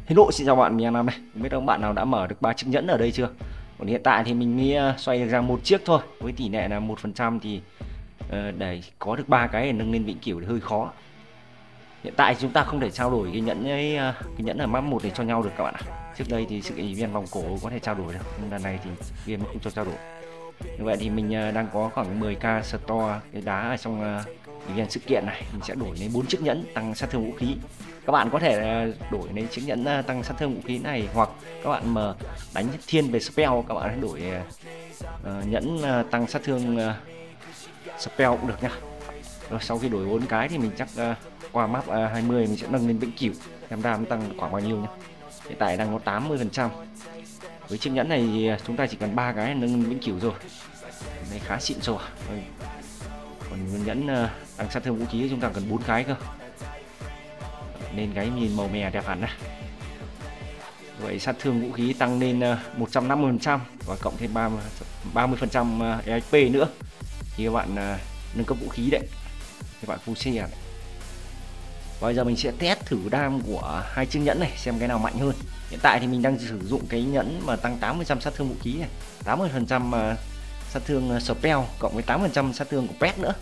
Hello, xin chào bạn, mình Nam đây. Không biết các bạn nào đã mở được 3 chiếc nhẫn ở đây chưa? Còn hiện tại thì mình mới xoay được ra một chiếc thôi, với tỷ lệ là 1% thì để có được 3 cái để nâng lên vĩnh cửu thì hơi khó. Hiện tại chúng ta không thể trao đổi cái nhẫn ấy, cái nhẫn ở map 1 để cho nhau được các bạn ạ. Trước đây thì sự kiện viên vòng cổ có thể trao đổi được, nhưng lần này thì game không cho trao đổi. Như vậy thì mình đang có khoảng 10k store cái đá ở trong event sự kiện này, mình sẽ đổi lấy 4 chiếc nhẫn tăng sát thương vũ khí. Các bạn có thể đổi lấy chiếc nhẫn tăng sát thương vũ khí này, hoặc các bạn mà đánh thiên về spell các bạn hãy đổi nhẫn tăng sát thương spell cũng được nha. Rồi sau khi đổi 4 cái thì mình chắc qua map 20 mình sẽ nâng lên vĩnh cửu, em đam tăng khoảng bao nhiêu nhá. Hiện tại đang có 80%. Với chiếc nhẫn này thì chúng ta chỉ cần 3 cái nâng lên vĩnh cửu rồi. Đây khá xịn rồi. Còn nhẫn tăng sát thương vũ khí chúng ta cần 4 cái cơ. Nên cái nhìn màu mè đẹp hẳn này. Vậy sát thương vũ khí tăng lên 150% và cộng thêm 30% EXP nữa thì các bạn nâng cấp vũ khí đấy. Các bạn full xe. Bây giờ mình sẽ test thử đam của hai chiếc nhẫn này xem cái nào mạnh hơn. Hiện tại thì mình đang sử dụng cái nhẫn mà tăng 80% sát thương vũ khí này, 80% sát thương spell cộng với 8% sát thương của pet nữa.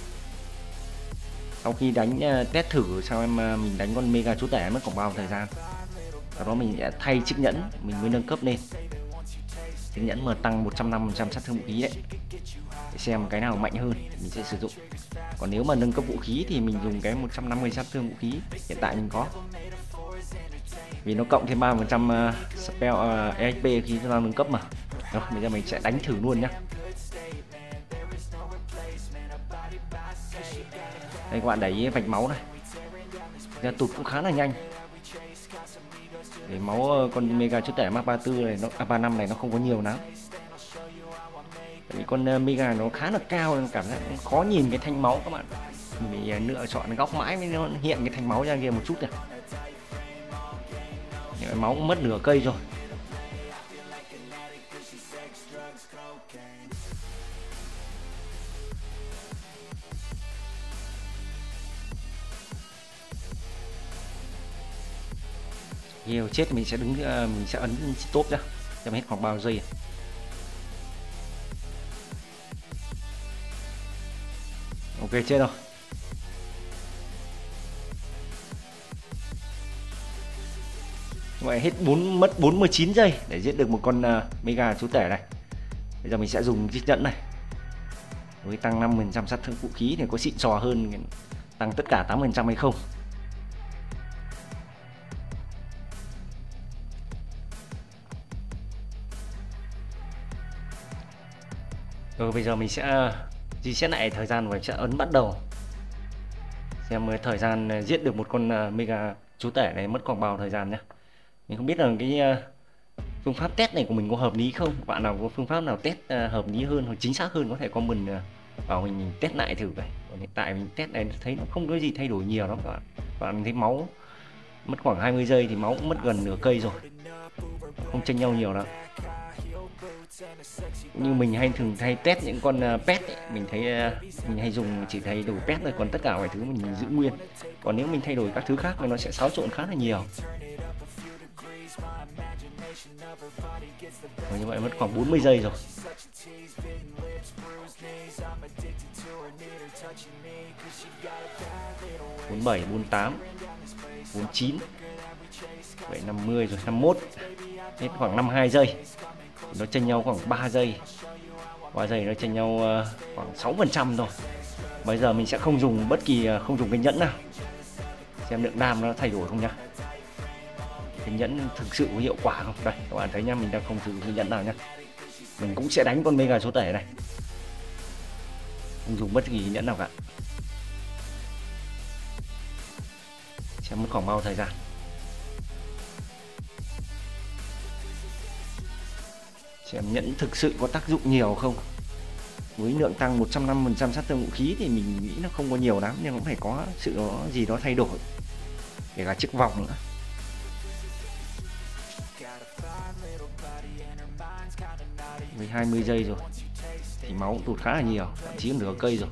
Sau khi đánh test thử sau mình đánh con mega chúa tể mất khoảng bao thời gian. Sau đó mình sẽ thay chiếc nhẫn mình mới nâng cấp lên. Chiếc nhẫn mà tăng 150% sát thương vũ khí đấy. Để xem cái nào mạnh hơn mình sẽ sử dụng. Còn nếu mà nâng cấp vũ khí thì mình dùng cái 150 sát thương vũ khí hiện tại mình có. Vì nó cộng thêm 3% spell EXP khi chúng ta nâng cấp mà. Rồi, bây giờ mình sẽ đánh thử luôn nhá. Đây các bạn đẩy vạch máu này. Ra tụt cũng khá là nhanh. Để máu con mega chúa tể map 34 này, nó 35 này nó không có nhiều lắm. Vì con mega nó khá là cao nên cảm giác khó nhìn cái thanh máu các bạn. Mình lựa chọn góc mãi mới nó hiện cái thanh máu ra kia một chút này. Nhưng máu cũng mất nửa cây rồi. Nhiều chết mình sẽ đứng mình sẽ ấn stop ra xem hết khoảng bao giây. Ok chết rồi. Vậy hết mất 49 giây để giết được một con mega chúa tể này. Bây giờ mình sẽ dùng chiếc nhẫn này. Với tăng 5% sát thương vũ khí thì có xịn sò hơn tăng tất cả 8% hay không? Rồi bây giờ mình sẽ reset lại thời gian và sẽ ấn bắt đầu. Xem thời gian giết được một con mega chúa tể này mất khoảng bao thời gian nhé. Mình không biết là cái phương pháp test này của mình có hợp lý không. Bạn nào có phương pháp nào test hợp lý hơn hoặc chính xác hơn có thể comment vào mình test lại thử vậy. Còn hiện tại mình test này thấy nó không có gì thay đổi nhiều lắm các bạn. Bạn thấy máu mất khoảng 20 giây thì máu cũng mất gần nửa cây rồi, không chênh nhau nhiều đâu. Như mình thường thay test những con pet ấy, mình thấy mình hay dùng chỉ thay đổi pet thôi, còn tất cả mọi thứ mình giữ nguyên. Còn nếu mình thay đổi các thứ khác thì nó sẽ xáo trộn khá là nhiều. Và như vậy mất khoảng 40 giây rồi. – 47, 48, 49, vậy 50 rồi 51, hết khoảng 52 giây. Nó chênh nhau khoảng 3 giây. 3 giây nó chênh nhau khoảng 6% thôi. Bây giờ mình sẽ không dùng bất kỳ không dùng cái nhẫn nào. Xem lượng đam nó thay đổi không nhá. Cái nhẫn thực sự có hiệu quả không? Đây các bạn thấy nhá, mình đang không sử dụng cái nhẫn nào nhá. Mình cũng sẽ đánh con mega chúa tể này. Không dùng bất kỳ nhẫn nào cả. Xem mất khoảng bao thời gian. Xem nhẫn thực sự có tác dụng nhiều không. Với lượng tăng 150% sát thương vũ khí thì mình nghĩ nó không có nhiều lắm, nhưng cũng phải có sự gì đó thay đổi. Kể cả chiếc vòng nữa. Với 20 giây rồi thì máu cũng tụt khá là nhiều, thậm chí nửa cây rồi.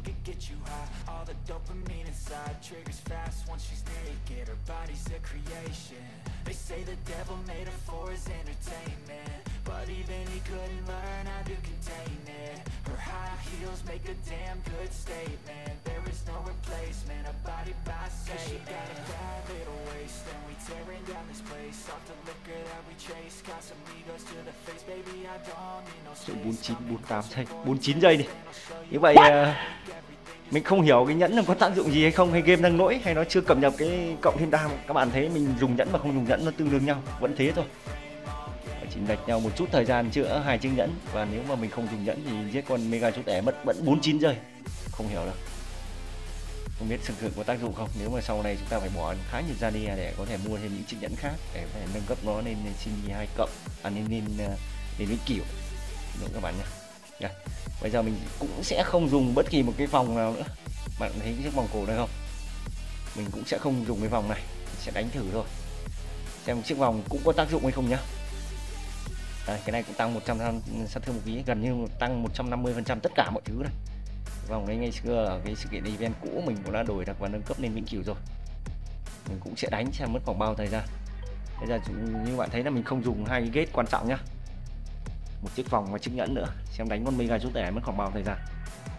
Chỗ 49 48 giây 49 giây đi. Như vậy mình không hiểu cái nhẫn nó có tác dụng gì hay không, hay game đang lỗi, hay nó chưa cập nhật cái cộng thêm đam. Các bạn thấy mình dùng nhẫn và không dùng nhẫn nó tương đương nhau, vẫn thế thôi, chỉ lệch nhau một chút thời gian chữa hai chiếc nhẫn. Và nếu mà mình không dùng nhẫn thì giết con mega chú tể mất vẫn 49 giây, không hiểu đâu, không biết thực sự có tác dụng không. Nếu mà sau này chúng ta phải bỏ khá nhiều ra đi để có thể mua thêm những chiếc nhẫn khác để có thể nâng cấp nó lên xin 2 cộng, lên với kiểu đúng các bạn nhé. Bây giờ mình cũng sẽ không dùng bất kỳ một cái vòng nào nữa. Bạn thấy cái chiếc vòng cổ này không? Mình cũng sẽ không dùng cái vòng này, sẽ đánh thử thôi xem chiếc vòng cũng có tác dụng hay không nhá. Đây, cái này cũng tăng 100 sát thương một tí, gần như tăng 150% tất cả mọi thứ này. Vòng đấy ngày xưa ở cái sự kiện event cũ mình cũng đã đổi được và nâng cấp lên vĩnh cửu rồi. Mình cũng sẽ đánh xem mất khoảng bao thời gian. Bây giờ như bạn thấy là mình không dùng hai cái gate quan trọng nhá, một chiếc vòng và chiếc nhẫn nữa, xem đánh con mega chú tể mất khoảng bao thời gian.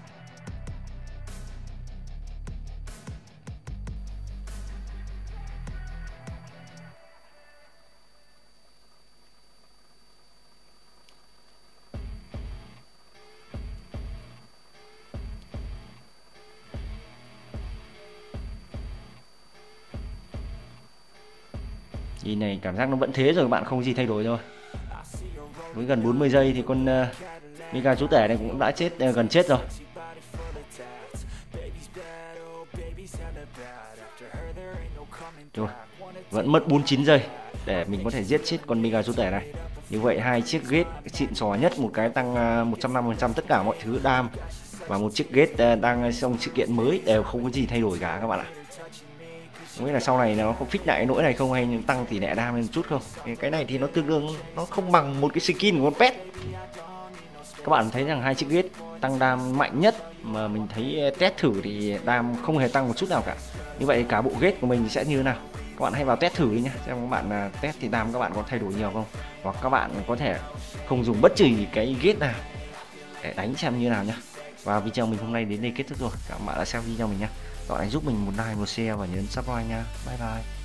Thì này cảm giác nó vẫn thế rồi các bạn, không gì thay đổi thôi. Với gần 40 giây thì con mega chú tể này cũng đã chết, gần chết rồi. Rồi, vẫn mất 49 giây để mình có thể giết chết con mega chú tể này. Như vậy hai chiếc gate xịn sò nhất, một cái tăng 150% tất cả mọi thứ đam, và một chiếc gate đang trong sự kiện mới đều không có gì thay đổi cả các bạn ạ. Không biết là sau này nó có fix lại nỗi này không, hay tăng tỷ lệ đam lên chút không. Cái này thì nó tương đương, nó không bằng một cái skin của con pet. Các bạn thấy rằng hai chiếc gate tăng đam mạnh nhất mà mình thấy test thử thì đam không hề tăng một chút nào cả. Như vậy cả bộ gate của mình sẽ như thế nào? Các bạn hãy vào test thử đi nhé, xem các bạn test thì đam các bạn có thay đổi nhiều không, hoặc các bạn có thể không dùng bất kỳ cái gate nào để đánh xem như nào nhé. Và video mình hôm nay đến đây kết thúc rồi. Các bạn đã xem video mình nhé. Các bạn hãy giúp mình một like, một share và nhấn subscribe nha. Bye bye.